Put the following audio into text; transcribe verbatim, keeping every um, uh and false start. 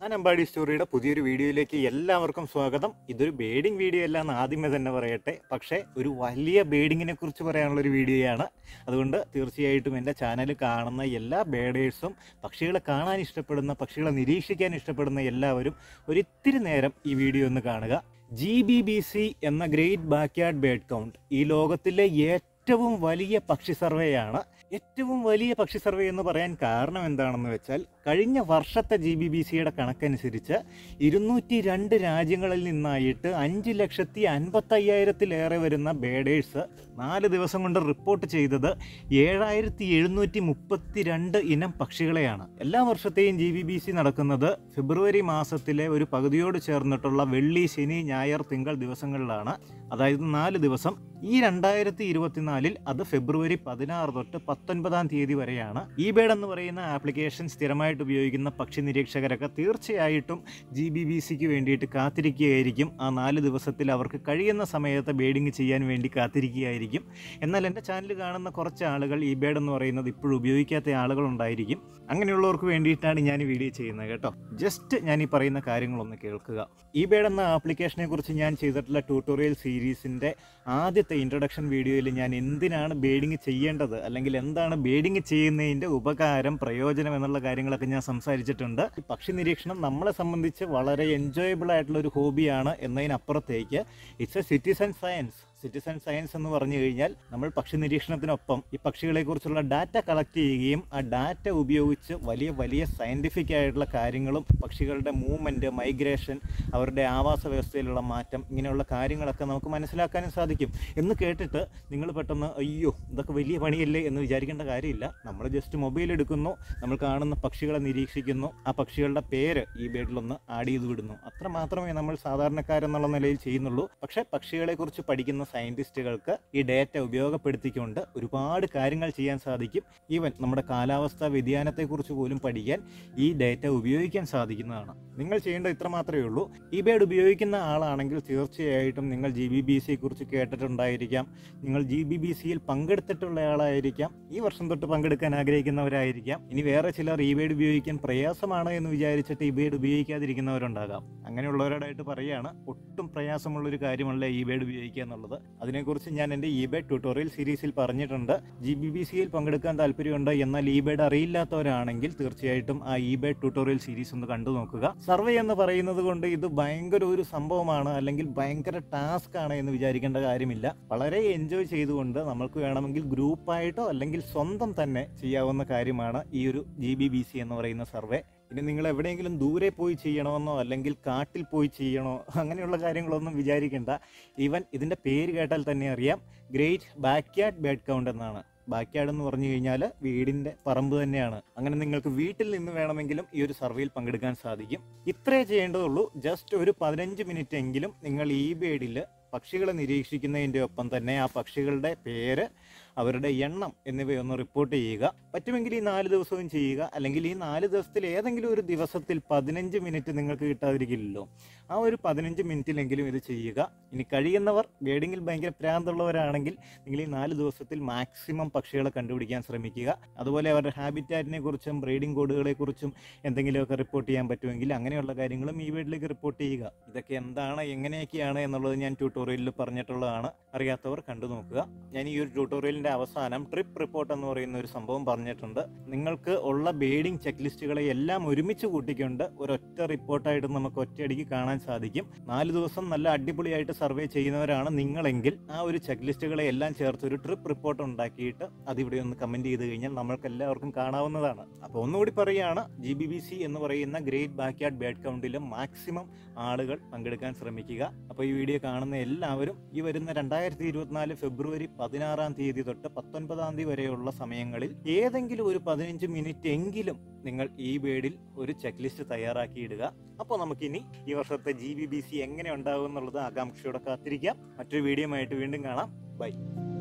അനമ്പാടി സ്റ്റോറിയുടെ പുതിയൊരു വീഡിയോയിലേക്ക് എല്ലാവർക്കും സ്വാഗതം. ഇതൊരു ബേഡിംഗ് വീഡിയോ അല്ല എന്ന് ആദ്യമേ തന്നെ പറയട്ടെ, പക്ഷേ ഒരു വലിയ ബേഡിങ്ങിനെ കുറിച്ച് പറയാനുള്ളൊരു വീഡിയോയാണ്. അതുകൊണ്ട് തീർച്ചയായിട്ടും എൻ്റെ ചാനൽ കാണുന്ന എല്ലാ ബേഡേഴ്സും, പക്ഷികളെ കാണാൻ ഇഷ്ടപ്പെടുന്ന, പക്ഷികളെ നിരീക്ഷിക്കാൻ ഇഷ്ടപ്പെടുന്ന എല്ലാവരും ഒരിത്തിരി നേരം ഈ വീഡിയോ ഒന്ന് കാണുക. ജി ബി ബി സി എന്ന ഗ്രേറ്റ് ബാക്ക്യാർഡ് ബേഡ് കൗണ്ട് ഈ ലോകത്തിലെ ഏറ്റവും വലിയ പക്ഷി സർവേയാണ്. ഏറ്റവും വലിയ പക്ഷി സർവേ എന്ന് പറയാൻ കാരണം എന്താണെന്ന് വെച്ചാൽ, കഴിഞ്ഞ വർഷത്തെ ജി ബി ബി സിയുടെ കണക്കനുസരിച്ച് ഇരുന്നൂറ്റി രണ്ട് രാജ്യങ്ങളിൽ നിന്നായിട്ട് അഞ്ച് ലക്ഷത്തി അൻപത്തയ്യായിരത്തിലേറെ വരുന്ന ബേഡേഴ്സ് നാല് ദിവസം കൊണ്ട് റിപ്പോർട്ട് ചെയ്തത് ഏഴായിരത്തി എഴുന്നൂറ്റി മുപ്പത്തി രണ്ട് ഇനം പക്ഷികളെയാണ്. എല്ലാ വർഷത്തെയും ജി ബി ബി സി നടക്കുന്നത് ഫെബ്രുവരി മാസത്തിലെ ഒരു പകുതിയോട് ചേർന്നിട്ടുള്ള വെള്ളി, ശനി, ഞായർ, തിങ്കൾ ദിവസങ്ങളിലാണ്. അതായത് നാല് ദിവസം. ഈ രണ്ടായിരത്തി ഇരുപത്തിനാലിൽ അത് ഫെബ്രുവരി പതിനാറ് തൊട്ട് പത്തൊൻപതാം തീയതി വരെയാണ്. ഈ ബേഡ് എന്ന് പറയുന്ന ആപ്ലിക്കേഷൻ സ്ഥിരമായിട്ട് ഉപയോഗിക്കുന്ന പക്ഷി നിരീക്ഷകരൊക്കെ തീർച്ചയായിട്ടും ജി ബി ബി സിക്ക് വേണ്ടിയിട്ട് കാത്തിരിക്കുകയായിരിക്കും. ആ നാല് ദിവസത്തിൽ അവർക്ക് കഴിയുന്ന സമയത്ത് ബേഡിങ് ചെയ്യാൻ വേണ്ടി കാത്തിരിക്കുകയായിരിക്കും. എന്നാൽ എൻ്റെ ചാനൽ കാണുന്ന കുറച്ച് ആളുകൾ ഈ ബേഡ് എന്ന് പറയുന്നത് ഇപ്പോഴും ഉപയോഗിക്കാത്ത ആളുകളുണ്ടായിരിക്കും. അങ്ങനെയുള്ളവർക്ക് വേണ്ടിയിട്ടാണ് ഞാൻ ഈ വീഡിയോ ചെയ്യുന്നത് കേട്ടോ. ജസ്റ്റ് ഞാൻ ഈ പറയുന്ന കാര്യങ്ങളൊന്ന് കേൾക്കുക. ഈ ബേഡ് എന്ന ആപ്ലിക്കേഷനെ കുറിച്ച് ഞാൻ ചെയ്തിട്ടുള്ള ട്യൂട്ടോറിയൽ സീരീസിൻ്റെ ആദ്യത്തെ ഇൻട്രൊഡക്ഷൻ വീഡിയോയിൽ ഞാൻ എന്തിനാണ് ബേഡിങ് ചെയ്യേണ്ടത്, അല്ലെങ്കിൽ എന്താണ് ബേഡിങ് ചെയ്യുന്നതിൻ്റെ ഉപകാരം, പ്രയോജനം എന്നുള്ള കാര്യങ്ങളൊക്കെ ഞാൻ സംസാരിച്ചിട്ടുണ്ട്. ഈ പക്ഷി നിരീക്ഷണം നമ്മളെ സംബന്ധിച്ച് വളരെ എൻജോയബിൾ ആയിട്ടുള്ള ഒരു ഹോബിയാണ് എന്നതിനപ്പുറത്തേക്ക് it's a citizen science. Citizen science എന്ന് പറഞ്ഞു കഴിഞ്ഞാൽ, നമ്മൾ പക്ഷി നിരീക്ഷണത്തിനൊപ്പം ഈ പക്ഷികളെക്കുറിച്ചുള്ള ഡാറ്റ കളക്ട് ചെയ്യുകയും ആ ഡാറ്റ ഉപയോഗിച്ച് വലിയ വലിയ സയൻറ്റിഫിക് ആയിട്ടുള്ള കാര്യങ്ങളും, പക്ഷികളുടെ മൂവ്മെൻറ്റ്, മൈഗ്രേഷൻ, അവരുടെ ആവാസ വ്യവസ്ഥയിലുള്ള മാറ്റം, ഇങ്ങനെയുള്ള കാര്യങ്ങളൊക്കെ നമുക്ക് മനസ്സിലാക്കാനും സാധിക്കും. എന്ന് കേട്ടിട്ട് നിങ്ങൾ പെട്ടെന്ന് അയ്യോ ഇതൊക്കെ വലിയ പണിയല്ലേ എന്ന് വിചാരിക്കേണ്ട കാര്യമില്ല. നമ്മൾ ജസ്റ്റ് മൊബൈൽ എടുക്കുന്നു, നമ്മൾ കാണുന്ന പക്ഷികളെ നിരീക്ഷിക്കുന്നു, ആ പക്ഷികളുടെ പേര് ഈ ബേഡിലൊന്ന് ആഡ് ചെയ്ത് വിടുന്നു. അത്ര മാത്രമേ നമ്മൾ സാധാരണക്കാരെന്നുള്ള നിലയിൽ ചെയ്യുന്നുള്ളൂ. പക്ഷേ പക്ഷികളെക്കുറിച്ച് പഠിക്കുന്ന സയൻറ്റിസ്റ്റുകൾക്ക് ഈ ഡേറ്റ ഉപയോഗപ്പെടുത്തിക്കൊണ്ട് ഒരുപാട് കാര്യങ്ങൾ ചെയ്യാൻ സാധിക്കും. ഈവൻ നമ്മുടെ കാലാവസ്ഥാ വ്യതിയാനത്തെക്കുറിച്ച് പോലും പഠിക്കാൻ ഈ ഡേറ്റ ഉപയോഗിക്കാൻ സാധിക്കുന്നതാണ്. നിങ്ങൾ ചെയ്യേണ്ടത് ഇത്ര മാത്രമേ ഉള്ളൂ. ഈ ബേഡ് ഉപയോഗിക്കുന്ന ആളാണെങ്കിൽ തീർച്ചയായിട്ടും നിങ്ങൾ ജി ബി ബി സിയെ കുറിച്ച് കേട്ടിട്ടുണ്ടായിരിക്കാം. നിങ്ങൾ ജി ബി ബി സിയിൽ പങ്കെടുത്തിട്ടുള്ള ആളായിരിക്കാം. ഈ വർഷം തൊട്ട് പങ്കെടുക്കാൻ ആഗ്രഹിക്കുന്നവരായിരിക്കാം. ഇനി വേറെ ചിലർ ഈ ബേഡ് ഉപയോഗിക്കാൻ പ്രയാസമാണ് എന്ന് വിചാരിച്ചിട്ട് ഈ ബേഡ് ഉപയോഗിക്കാതിരിക്കുന്നവരുണ്ടാകാം. അങ്ങനെയുള്ളവരോടായിട്ട് പറയുകയാണ്, ഒട്ടും പ്രയാസമുള്ളൊരു കാര്യമല്ല ഈ ബേഡ് ഉപയോഗിക്കുക എന്നുള്ളത്. അതിനെക്കുറിച്ച് ഞാൻ എൻ്റെ ഈ ബേഡ് ട്യൂട്ടോറിയൽ സീരീസിൽ പറഞ്ഞിട്ടുണ്ട്. ജി ബി ബി സിയിൽ പങ്കെടുക്കാൻ താല്പര്യമുണ്ട്, എന്നാൽ ഈ ബേഡ് അറിയില്ലാത്തവരാണെങ്കിൽ തീർച്ചയായിട്ടും ആ ഈ ബേഡ് ട്യൂട്ടോറിയൽ സീരീസ് ഒന്ന് കണ്ടു നോക്കുക. സർവേ എന്ന് പറയുന്നത് കൊണ്ട് ഇത് ഭയങ്കര ഒരു സംഭവമാണ്, അല്ലെങ്കിൽ ഭയങ്കര ടാസ്ക് ആണ് എന്ന് വിചാരിക്കേണ്ട കാര്യമില്ല. വളരെ എൻജോയ് ചെയ്തുകൊണ്ട് നമുക്ക് വേണമെങ്കിൽ ഗ്രൂപ്പായിട്ടോ അല്ലെങ്കിൽ സ്വന്തം തന്നെ ചെയ്യാവുന്ന കാര്യമാണ് ഈ ഒരു ജി ബി ബി സി എന്ന് പറയുന്ന സർവേ. ഇനി നിങ്ങൾ എവിടെയെങ്കിലും ദൂരെ പോയി ചെയ്യണമെന്നോ അല്ലെങ്കിൽ കാട്ടിൽ പോയി ചെയ്യണോ അങ്ങനെയുള്ള കാര്യങ്ങളൊന്നും വിചാരിക്കേണ്ട. ഈവൻ ഇതിൻ്റെ പേര് കേട്ടാൽ തന്നെ അറിയാം, ഗ്രേറ്റ് ബാക്ക്യാർഡ് ബേഡ് കൗണ്ട് എന്നാണ്. ബാക്ക്യാർഡ് എന്ന് പറഞ്ഞു കഴിഞ്ഞാൽ വീടിൻ്റെ പറമ്പ് തന്നെയാണ്. അങ്ങനെ നിങ്ങൾക്ക് വീട്ടിൽ നിന്ന് വേണമെങ്കിലും ഈ ഒരു സർവേയിൽ പങ്കെടുക്കാൻ സാധിക്കും. ഇത്രേ ചെയ്യേണ്ടതുള്ളൂ. ജസ്റ്റ് ഒരു പതിനഞ്ച് മിനിറ്റ് എങ്കിലും നിങ്ങൾ ഈ ബേഡിൽ പക്ഷികളെ നിരീക്ഷിക്കുന്നതിൻ്റെ ഒപ്പം തന്നെ ആ പക്ഷികളുടെ പേര്, അവരുടെ എണ്ണം എന്നിവയൊന്ന് റിപ്പോർട്ട് ചെയ്യുക. പറ്റുമെങ്കിൽ ഈ നാല് ദിവസവും ചെയ്യുക. അല്ലെങ്കിൽ ഈ നാല് ദിവസത്തിൽ ഏതെങ്കിലും ഒരു ദിവസത്തിൽ പതിനഞ്ച് മിനിറ്റ് നിങ്ങൾക്ക് കിട്ടാതിരിക്കില്ലല്ലോ, ആ ഒരു പതിനഞ്ച് മിനിറ്റിലെങ്കിലും ഇത് ചെയ്യുക. ഇനി കഴിയുന്നവർ ബേഡിങ്ങിൽ ഭയങ്കര പ്രാന്തുള്ളവരാണെങ്കിൽ നിങ്ങൾ ഈ നാല് ദിവസത്തിൽ മാക്സിമം പക്ഷികളെ കണ്ടുപിടിക്കാൻ ശ്രമിക്കുക. അതുപോലെ അവരുടെ ഹാബിറ്റാറ്റിനെ കുറിച്ചും ബ്രീഡിംഗ് കോഡുകളെ കുറിച്ചും എന്തെങ്കിലുമൊക്കെ റിപ്പോർട്ട് ചെയ്യാൻ പറ്റുമെങ്കിൽ അങ്ങനെയുള്ള കാര്യങ്ങളും ഈ ബേഡിലേക്ക് റിപ്പോർട്ട് ചെയ്യുക. ഇതൊക്കെ എന്താണ്, എങ്ങനെയൊക്കെയാണ് എന്നുള്ളത് ഞാൻ ട്യൂട്ടോറിയലിൽ പറഞ്ഞിട്ടുള്ളതാണ്. അറിയാത്തവർ കണ്ടു നോക്കുക. ഞാൻ ഈ ഒരു ട്യൂട്ടോറിയൽ അവസാനം ട്രിപ്പ് റിപ്പോർട്ട് എന്ന് പറയുന്ന ഒരു സംഭവം പറഞ്ഞിട്ടുണ്ട്. നിങ്ങൾക്ക് ഉള്ള ബേഡിംഗ് ചെക്ക് ലിസ്റ്റുകളെ എല്ലാം ഒരുമിച്ച് കൂട്ടിക്കൊണ്ട് ഒരൊറ്റ റിപ്പോർട്ടായിട്ട് നമുക്ക് ഒറ്റയടിക്ക് കാണാൻ സാധിക്കും. നാല് ദിവസം നല്ല അടിപൊളിയായിട്ട് സർവേ ചെയ്യുന്നവരാണ് നിങ്ങളെങ്കിൽ ആ ഒരു ചെക്ക് ലിസ്റ്റുകളെ എല്ലാം ചേർത്ത് ഒരു ട്രിപ്പ് റിപ്പോർട്ട് ഉണ്ടാക്കിയിട്ട് അതിവിടെ ഒന്ന് കമന്റ് ചെയ്ത് കഴിഞ്ഞാൽ നമ്മൾക്ക് എല്ലാവർക്കും കാണാവുന്നതാണ്. അപ്പോൾ ഒന്നുകൂടി പറയുകയാണ്, ജി ബി ബി സി എന്ന് പറയുന്ന ഗ്രേറ്റ് ബാക്ക്യാർഡ് ബേഡ് കൗണ്ടിൽ മാക്സിമം ആളുകൾ പങ്കെടുക്കാൻ ശ്രമിക്കുക. അപ്പോൾ ഈ വീഡിയോ കാണുന്ന എല്ലാവരും ഈ വരുന്ന രണ്ടായിരത്തി ഇരുപത്തിനാല് ഫെബ്രുവരി പതിനാറാം തീയതി തൊട്ട് പത്തൊൻപതാം തീയതി വരെയുള്ള സമയങ്ങളിൽ ഏതെങ്കിലും ഒരു പതിനഞ്ച് മിനിറ്റ് എങ്കിലും നിങ്ങൾ ഈ ബേഡിൽ ഒരു ചെക്ക് ലിസ്റ്റ് തയ്യാറാക്കിയിടുക. അപ്പോൾ നമുക്കിനി ഈ വർഷത്തെ ജി ബി ബി സി എങ്ങനെ ഉണ്ടാവും എന്നുള്ളത് ആകാംക്ഷയോടെ കാത്തിരിക്കാം. മറ്റൊരു വീഡിയോ ആയിട്ട് വീണ്ടും കാണാം. ബൈ.